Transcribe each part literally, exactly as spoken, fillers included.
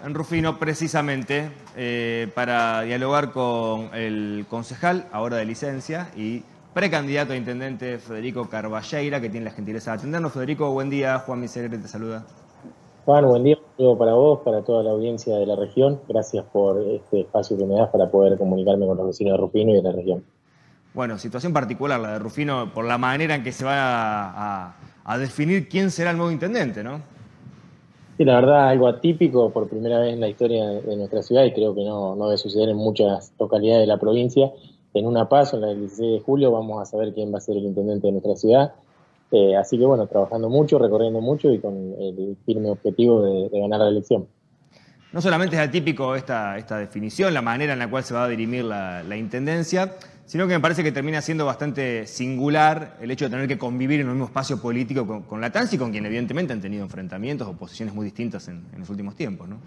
en Rufino precisamente eh, para dialogar con el concejal, ahora de licencia, y precandidato a intendente Federico Carballeira, que tiene la gentileza de atendernos. Federico, buen día. Juan Miserere te saluda. Juan, buen día. Digo para vos, para toda la audiencia de la región. Gracias por este espacio que me das para poder comunicarme con los vecinos de Rufino y de la región. Bueno, situación particular la de Rufino por la manera en que se va a, a, a definir quién será el nuevo intendente, ¿no? Sí, la verdad, algo atípico por primera vez en la historia de nuestra ciudad y creo que no, no debe suceder en muchas localidades de la provincia. En una paso, en la del dieciséis de julio, vamos a saber quién va a ser el intendente de nuestra ciudad. Eh, así que bueno, trabajando mucho, recorriendo mucho y con el firme objetivo de, de ganar la elección. No solamente es atípico esta, esta definición, la manera en la cual se va a dirimir la, la intendencia, sino que me parece que termina siendo bastante singular el hecho de tener que convivir en un mismo espacio político con, con la T A N S y con quien evidentemente han tenido enfrentamientos o posiciones muy distintas en, en los últimos tiempos, ¿no?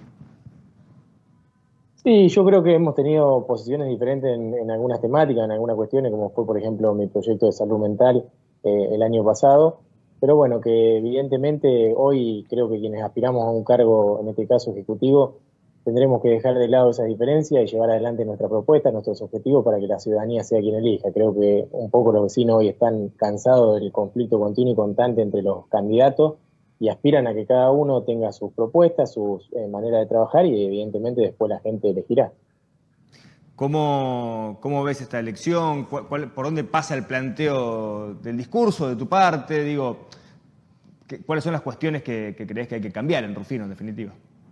Sí, yo creo que hemos tenido posiciones diferentes en, en algunas temáticas, en algunas cuestiones, como fue, por ejemplo, mi proyecto de salud mental eh, el año pasado. Pero bueno, que evidentemente hoy creo que quienes aspiramos a un cargo, en este caso ejecutivo, tendremos que dejar de lado esa diferencia y llevar adelante nuestra propuesta, nuestros objetivos para que la ciudadanía sea quien elija. Creo que un poco los vecinos hoy están cansados del conflicto continuo y constante entre los candidatos y aspiran a que cada uno tenga sus propuestas, sus eh, maneras de trabajar y evidentemente después la gente elegirá. ¿Cómo, cómo ves esta elección? ¿Cuál, cuál, ¿Por dónde pasa el planteo del discurso de tu parte? Digo, ¿qué, ¿cuáles son las cuestiones que, que crees que hay que cambiar en Rufino, en definitiva?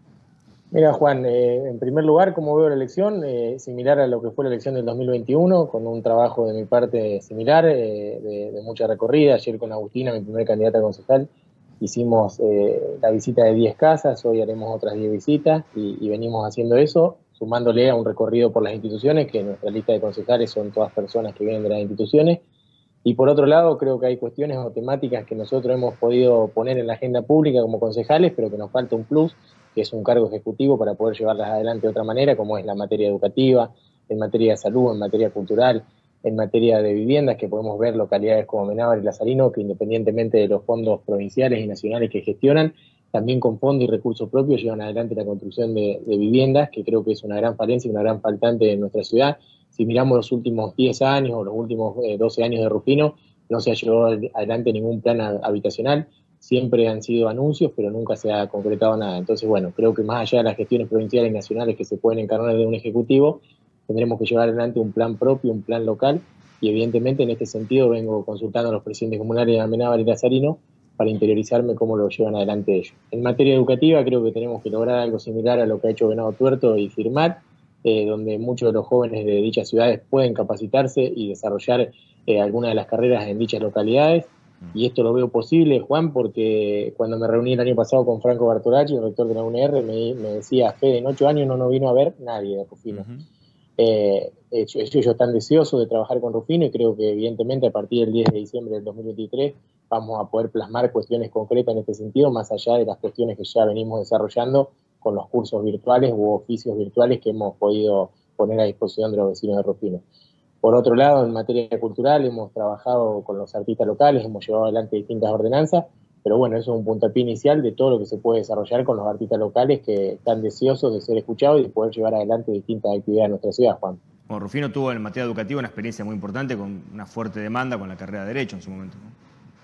Mira, Juan, eh, en primer lugar, como veo la elección, eh, similar a lo que fue la elección del dos mil veintiuno, con un trabajo de mi parte similar, eh, de, de mucha recorrida. Ayer con Agustina, mi primer candidata a concejal, hicimos eh, la visita de diez casas, hoy haremos otras diez visitas y, y venimos haciendo eso, sumándole a un recorrido por las instituciones, que en nuestra lista de concejales son todas personas que vienen de las instituciones. Y por otro lado, creo que hay cuestiones o temáticas que nosotros hemos podido poner en la agenda pública como concejales, pero que nos falta un plus, que es un cargo ejecutivo para poder llevarlas adelante de otra manera, como es la materia educativa, en materia de salud, en materia cultural, en materia de viviendas, que podemos ver localidades como Amenábar y Lazarino, que independientemente de los fondos provinciales y nacionales que gestionan, también con fondos y recursos propios llevan adelante la construcción de, de viviendas, que creo que es una gran falencia y una gran faltante en nuestra ciudad. Si miramos los últimos diez años o los últimos eh, doce años de Rufino, no se ha llevado adelante ningún plan habitacional, siempre han sido anuncios, pero nunca se ha concretado nada. Entonces, bueno, creo que más allá de las gestiones provinciales y nacionales que se pueden encarnar de un ejecutivo, tendremos que llevar adelante un plan propio, un plan local, y evidentemente en este sentido vengo consultando a los presidentes comunales de Amenábar y Lazarino para interiorizarme cómo lo llevan adelante ellos. En materia educativa creo que tenemos que lograr algo similar a lo que ha hecho Venado Tuerto y Firmat, eh, donde muchos de los jóvenes de dichas ciudades pueden capacitarse y desarrollar eh, algunas de las carreras en dichas localidades. Y esto lo veo posible, Juan, porque cuando me reuní el año pasado con Franco Bartolacci, el rector de la U N R, me, me decía, Fede, en ocho años no nos vino a ver nadie de Rufino. Uh-huh. eh, ellos, ellos están deseosos de trabajar con Rufino y creo que evidentemente a partir del diez de diciembre del dos mil veintitrés vamos a poder plasmar cuestiones concretas en este sentido, más allá de las cuestiones que ya venimos desarrollando con los cursos virtuales u oficios virtuales que hemos podido poner a disposición de los vecinos de Rufino. Por otro lado, en materia cultural hemos trabajado con los artistas locales, hemos llevado adelante distintas ordenanzas, pero bueno, eso es un puntapié inicial de todo lo que se puede desarrollar con los artistas locales que están deseosos de ser escuchados y de poder llevar adelante distintas actividades en nuestra ciudad, Juan. Bueno, Rufino tuvo en materia educativa una experiencia muy importante con una fuerte demanda con la carrera de Derecho en su momento, ¿no?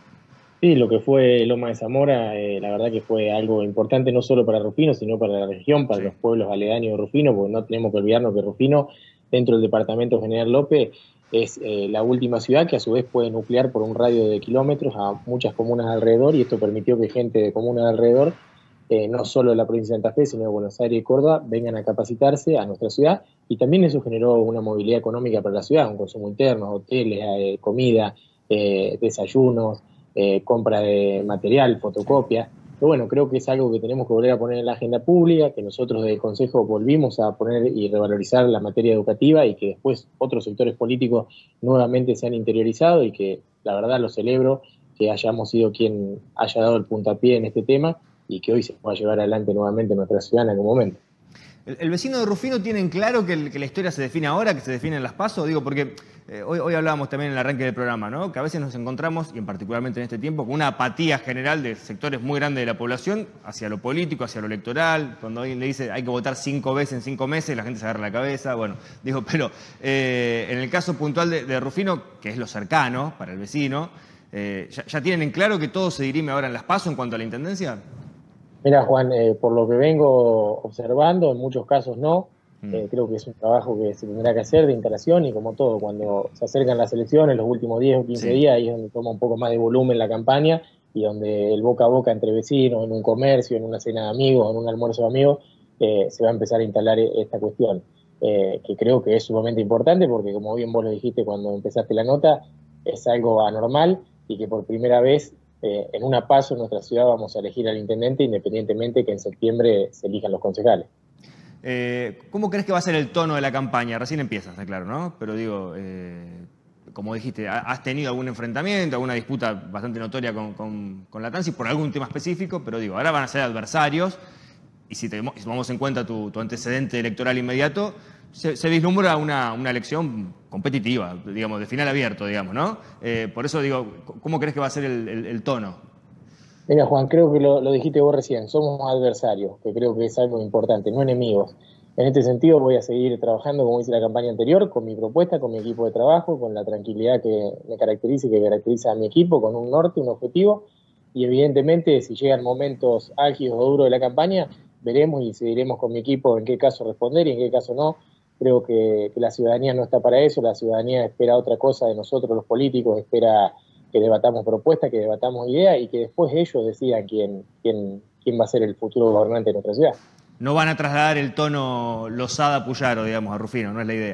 Sí, lo que fue Loma de Zamora, eh, la verdad que fue algo importante no solo para Rufino, sino para la región, para sí. Los pueblos aledaños de Rufino, porque no tenemos que olvidarnos que Rufino, dentro del departamento General López, es eh, la última ciudad que a su vez puede nuclear por un radio de kilómetros a muchas comunas alrededor, y esto permitió que gente de comunas alrededor, eh, no solo de la provincia de Santa Fe, sino de Buenos Aires y Córdoba, vengan a capacitarse a nuestra ciudad, y también eso generó una movilidad económica para la ciudad, un consumo interno, hoteles, eh, comida, eh, desayunos, Eh, compra de material, fotocopia. Pero bueno, creo que es algo que tenemos que volver a poner en la agenda pública, que nosotros del Consejo volvimos a poner y revalorizar la materia educativa y que después otros sectores políticos nuevamente se han interiorizado y que la verdad lo celebro que hayamos sido quien haya dado el puntapié en este tema y que hoy se pueda llevar adelante nuevamente en nuestra ciudad en algún momento. ¿El, el vecino de Rufino tiene en claro que, el, que la historia se define ahora, que se define en las PASO? Digo, porque eh, hoy, hoy hablábamos también en el arranque del programa, ¿no? Que a veces nos encontramos, y en particularmente en este tiempo, con una apatía general de sectores muy grandes de la población hacia lo político, hacia lo electoral. Cuando alguien le dice hay que votar cinco veces en cinco meses, la gente se agarra la cabeza. Bueno, digo, pero eh, en el caso puntual de, de Rufino, que es lo cercano para el vecino, eh, ¿ya, ¿ya tienen en claro que todo se dirime ahora en las PASO en cuanto a la intendencia? Mira, Juan, eh, por lo que vengo observando, en muchos casos no. Mm. Eh, creo que es un trabajo que se tendrá que hacer de instalación y como todo, cuando se acercan las elecciones, los últimos diez o quince Sí. días, ahí es donde toma un poco más de volumen la campaña y donde el boca a boca entre vecinos, en un comercio, en una cena de amigos, en un almuerzo de amigos, eh, se va a empezar a instalar esta cuestión, eh, que creo que es sumamente importante porque, como bien vos lo dijiste cuando empezaste la nota, es algo anormal y que por primera vez eh, en una PASO en nuestra ciudad vamos a elegir al intendente independientemente que en septiembre se elijan los concejales. Eh, ¿Cómo crees que va a ser el tono de la campaña? Recién empieza, está claro, ¿no? Pero digo, eh, como dijiste, ¿has tenido algún enfrentamiento, alguna disputa bastante notoria con, con, con la Tansi por algún tema específico? Pero digo, ahora van a ser adversarios y si, te, si tomamos en cuenta tu, tu antecedente electoral inmediato, se, se vislumbra una, una elección competitiva, digamos, de final abierto, digamos, ¿no? Eh, por eso digo, ¿cómo crees que va a ser el, el, el tono? Mira, Juan, creo que lo, lo dijiste vos recién, somos adversarios, que creo que es algo importante, no enemigos. En este sentido voy a seguir trabajando, como hice la campaña anterior, con mi propuesta, con mi equipo de trabajo, con la tranquilidad que me caracteriza y que caracteriza a mi equipo, con un norte, un objetivo, y evidentemente si llegan momentos álgidos o duros de la campaña, veremos y decidiremos con mi equipo en qué caso responder y en qué caso no. Creo que, que la ciudadanía no está para eso, la ciudadanía espera otra cosa de nosotros los políticos, espera que debatamos propuestas, que debatamos ideas y que después ellos decidan quién, quién, quién va a ser el futuro gobernante de nuestra ciudad. No van a trasladar el tono Losada-Puyaro, digamos, a Rufino, no es la idea.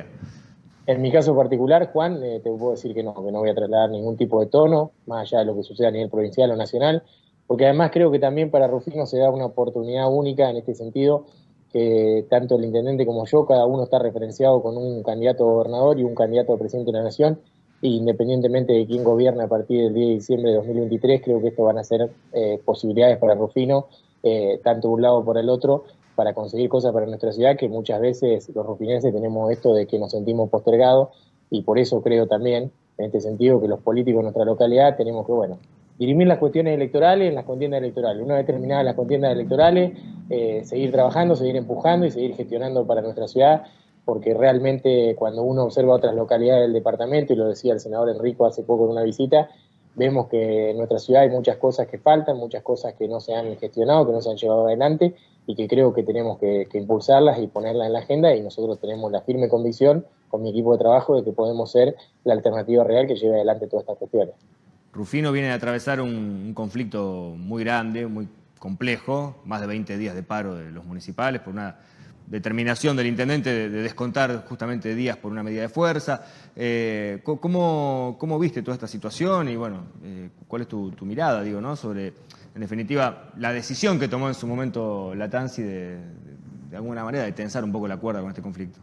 En mi caso particular, Juan, eh, te puedo decir que no, que no voy a trasladar ningún tipo de tono, más allá de lo que suceda a nivel provincial o nacional, porque además creo que también para Rufino se da una oportunidad única en este sentido, que tanto el intendente como yo, cada uno está referenciado con un candidato a gobernador y un candidato a presidente de la nación, e independientemente de quién gobierne a partir del diez de diciembre de dos mil veintitrés, creo que esto van a ser eh, posibilidades para Rufino, eh, tanto de un lado como por el otro, para conseguir cosas para nuestra ciudad, que muchas veces los rufinenses tenemos esto de que nos sentimos postergados, y por eso creo también, en este sentido, que los políticos de nuestra localidad tenemos que, bueno, dirimir las cuestiones electorales en las contiendas electorales. Una vez terminadas las contiendas electorales, eh, seguir trabajando, seguir empujando y seguir gestionando para nuestra ciudad, porque realmente cuando uno observa otras localidades del departamento, y lo decía el senador Enrico hace poco en una visita, vemos que en nuestra ciudad hay muchas cosas que faltan, muchas cosas que no se han gestionado, que no se han llevado adelante, y que creo que tenemos que, que impulsarlas y ponerlas en la agenda, y nosotros tenemos la firme convicción con mi equipo de trabajo de que podemos ser la alternativa real que lleve adelante todas estas cuestiones. Rufino viene de atravesar un, un conflicto muy grande, muy complejo, más de veinte días de paro de los municipales por una determinación del intendente de, de descontar justamente días por una medida de fuerza. Eh, ¿cómo, ¿Cómo viste toda esta situación y bueno, eh, cuál es tu, tu mirada, digo, ¿no? sobre, en definitiva, la decisión que tomó en su momento la Tansi de, de, de alguna manera de tensar un poco la cuerda con este conflicto?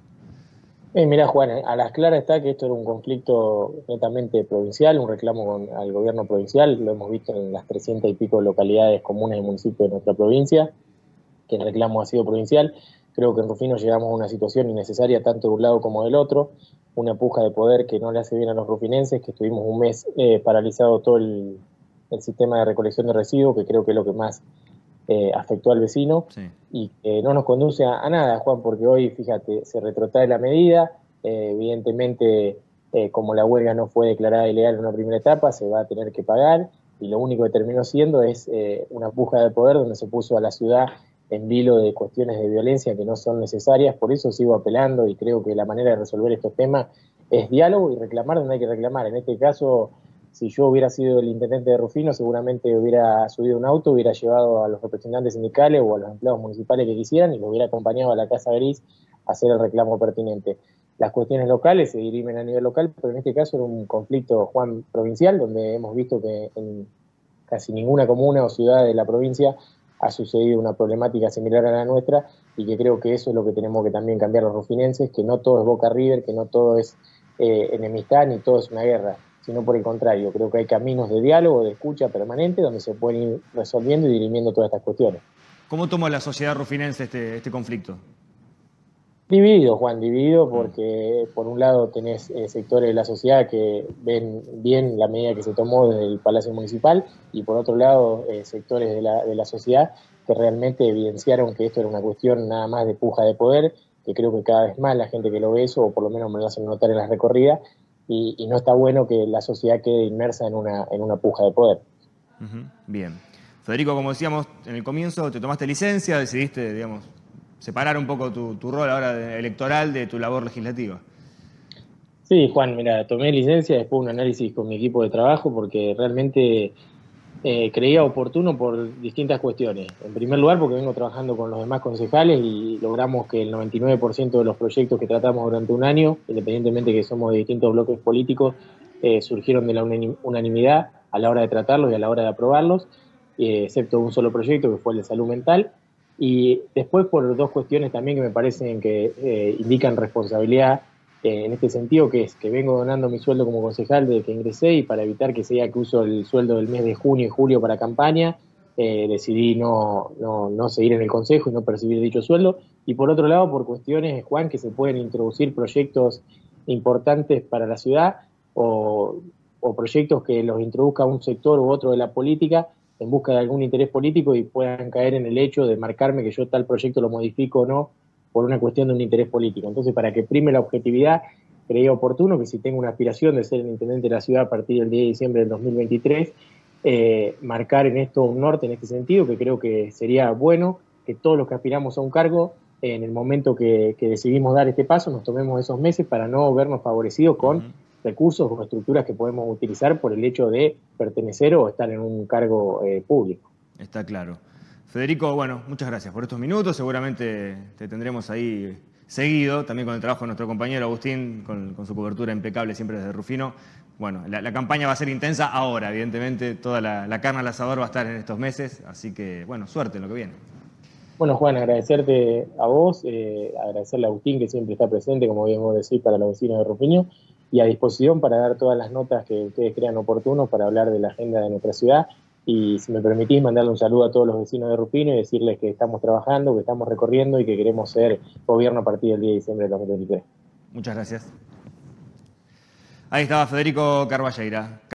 Eh, mirá, Juan, a las claras está que esto era un conflicto netamente provincial, un reclamo con, al gobierno provincial, lo hemos visto en las trescientas y pico localidades comunes y municipios de nuestra provincia, que el reclamo ha sido provincial. Creo que en Rufino llegamos a una situación innecesaria tanto de un lado como del otro, una puja de poder que no le hace bien a los rufinenses, que estuvimos un mes eh, paralizado todo el, el sistema de recolección de residuos, que creo que es lo que más eh, afectó al vecino, sí. Y que no nos conduce a, a nada, Juan, porque hoy, fíjate, se retrotrae la medida, eh, evidentemente, eh, como la huelga no fue declarada ilegal en una primera etapa, se va a tener que pagar, y lo único que terminó siendo es eh, una puja de poder donde se puso a la ciudad en vilo de cuestiones de violencia que no son necesarias. Por eso sigo apelando y creo que la manera de resolver estos temas es diálogo y reclamar donde hay que reclamar. En este caso, si yo hubiera sido el intendente de Rufino, seguramente hubiera subido un auto, hubiera llevado a los representantes sindicales o a los empleados municipales que quisieran y lo hubiera acompañado a la Casa Gris a hacer el reclamo pertinente. Las cuestiones locales se dirimen a nivel local, pero en este caso era un conflicto, Juan, provincial, donde hemos visto que en casi ninguna comuna o ciudad de la provincia ha sucedido una problemática similar a la nuestra, y que creo que eso es lo que tenemos que también cambiar los rufinenses, que no todo es Boca River, que no todo es eh, enemistad, ni todo es una guerra, sino por el contrario, creo que hay caminos de diálogo, de escucha permanente, donde se pueden ir resolviendo y dirimiendo todas estas cuestiones. ¿Cómo tomó la sociedad rufinense este, este conflicto? Dividido, Juan, dividido porque por un lado tenés eh, sectores de la sociedad que ven bien la medida que se tomó desde el Palacio Municipal y por otro lado eh, sectores de la, de la sociedad que realmente evidenciaron que esto era una cuestión nada más de puja de poder, que creo que cada vez más la gente que lo ve eso, o por lo menos me lo hacen notar en las recorridas, y, y no está bueno que la sociedad quede inmersa en una, en una puja de poder. Ujú, bien. Federico, como decíamos en el comienzo, te tomaste licencia, decidiste, digamos, separar un poco tu, tu rol ahora de- electoral de tu labor legislativa. Sí, Juan, mira, tomé licencia después de un análisis con mi equipo de trabajo porque realmente eh, creía oportuno por distintas cuestiones. En primer lugar, porque vengo trabajando con los demás concejales y logramos que el noventa y nueve por ciento de los proyectos que tratamos durante un año, independientemente que somos de distintos bloques políticos, eh, surgieron de la unanimidad a la hora de tratarlos y a la hora de aprobarlos, eh, excepto un solo proyecto que fue el de salud mental. Y después por dos cuestiones también que me parecen que eh, indican responsabilidad eh, en este sentido, que es que vengo donando mi sueldo como concejal desde que ingresé y para evitar que sea que uso el sueldo del mes de junio y julio para campaña, eh, decidí no, no, no seguir en el consejo y no percibir dicho sueldo. Y por otro lado, por cuestiones, Juan, que se pueden introducir proyectos importantes para la ciudad o, o proyectos que los introduzca un sector u otro de la política en busca de algún interés político y puedan caer en el hecho de marcarme que yo tal proyecto lo modifico o no por una cuestión de un interés político. Entonces, para que prime la objetividad, creía oportuno que si tengo una aspiración de ser el intendente de la ciudad a partir del diez de diciembre del dos mil veintitrés, eh, marcar en esto un norte en este sentido, que creo que sería bueno que todos los que aspiramos a un cargo, eh, en el momento que, que decidimos dar este paso, nos tomemos esos meses para no vernos favorecidos con Ujú, recursos o estructuras que podemos utilizar por el hecho de pertenecer o estar en un cargo eh, público. está claro. Federico, bueno, muchas gracias por estos minutos. Seguramente te tendremos ahí seguido, también con el trabajo de nuestro compañero Agustín, con, con su cobertura impecable siempre desde Rufino. Bueno, la, la campaña va a ser intensa ahora, evidentemente, toda la, la carne al asador va a estar en estos meses, así que, bueno, suerte en lo que viene. Bueno, Juan, agradecerte a vos, eh, agradecerle a Agustín, que siempre está presente, como bien vos decís, para los vecinos de Rupiño, y a disposición para dar todas las notas que ustedes crean oportunos para hablar de la agenda de nuestra ciudad. Y si me permitís, mandarle un saludo a todos los vecinos de Rupino y decirles que estamos trabajando, que estamos recorriendo y que queremos ser gobierno a partir del diez de diciembre de dos mil veintitrés. Muchas gracias. Ahí estaba Federico Carballeira.